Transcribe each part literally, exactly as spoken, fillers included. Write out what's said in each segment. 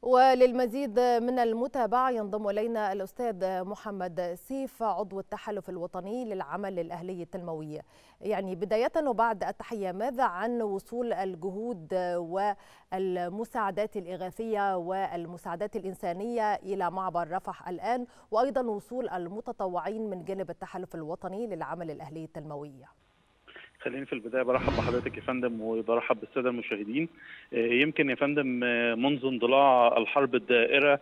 وللمزيد من المتابعة ينضم إلينا الأستاذ محمد سيف عضو التحالف الوطني للعمل الأهلي التنموي. يعني بداية وبعد التحية، ماذا عن وصول الجهود والمساعدات الإغاثية والمساعدات الإنسانية إلى معبر رفح الآن، وأيضا وصول المتطوعين من جانب التحالف الوطني للعمل الأهلي التنموي؟ خليني في البدايه برحب بحضرتك يا فندم وبرحب بالساده المشاهدين. يمكن يا فندم منذ اندلاع الحرب الدائره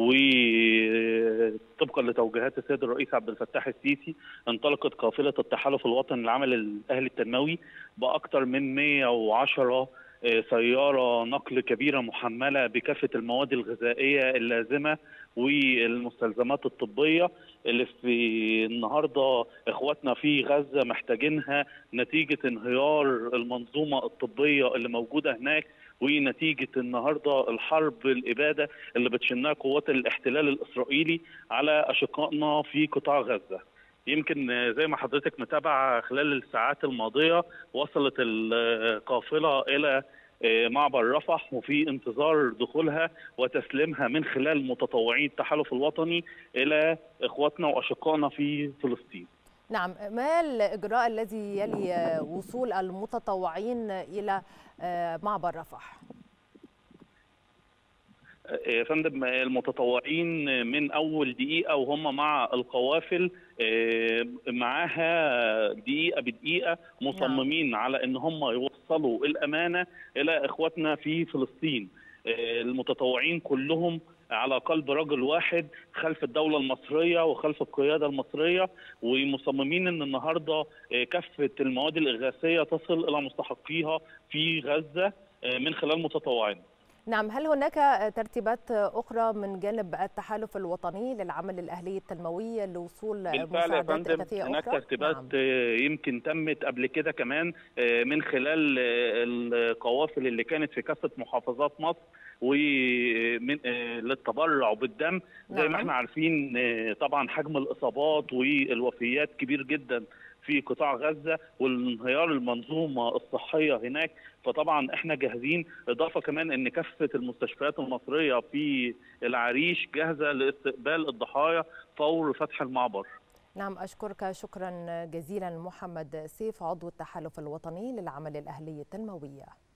وطبقا لتوجيهات السيد الرئيس عبد الفتاح السيسي انطلقت قافله التحالف الوطني للعمل الاهلي التنموي باكثر من مئة وعشرة سياره نقل كبيره محمله بكافه المواد الغذائيه اللازمه والمستلزمات الطبيه اللي في النهارده اخواتنا في غزه محتاجينها نتيجه انهيار المنظومه الطبيه اللي موجوده هناك، ونتيجه النهارده الحرب الاباده اللي بتشنها قوات الاحتلال الاسرائيلي على اشقائنا في قطاع غزه. يمكن زي ما حضرتك متابعه خلال الساعات الماضيه وصلت القافله الى معبر رفح وفي انتظار دخولها وتسليمها من خلال متطوعين التحالف الوطني الى اخواتنا واشقائنا في فلسطين. نعم، ما الاجراء الذي يلي وصول المتطوعين الى معبر رفح؟ يا فندم المتطوعين من اول دقيقه وهم مع القوافل معاها دقيقه بدقيقه مصممين نعم. على ان هم يوصلوا الامانه الى اخواتنا في فلسطين. المتطوعين كلهم على قلب رجل واحد خلف الدوله المصريه وخلف القياده المصريه، ومصممين ان النهارده كافه المواد الاغاثيه تصل الى مستحقيها في غزه من خلال متطوعين. نعم، هل هناك ترتيبات أخرى من جانب التحالف الوطني للعمل الأهلي التنموي لوصول مساعدات إغاثية أخرى؟ هناك ترتيبات نعم. يمكن تمت قبل كده كمان من خلال القوافل اللي كانت في كافة محافظات مصر ومن للتبرع بالدم. زي نعم. ما احنا عارفين طبعا حجم الإصابات والوفيات كبير جدا في قطاع غزة والانهيار المنظومة الصحية هناك، فطبعا احنا جاهزين، اضافه كمان ان كافه المستشفيات المصريه في العريش جاهزه لاستقبال الضحايا فور فتح المعبر. نعم، اشكرك شكرا جزيلا محمد سيف عضو التحالف الوطني للعمل الاهلي التنموي.